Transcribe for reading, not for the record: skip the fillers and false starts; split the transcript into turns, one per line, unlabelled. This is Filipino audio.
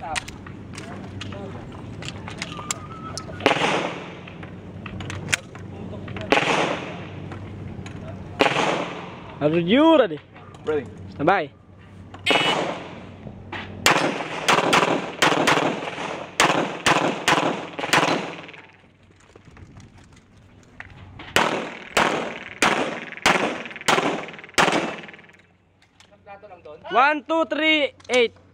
Are you ready?
Ready.
Stand by. One, two, three, 8.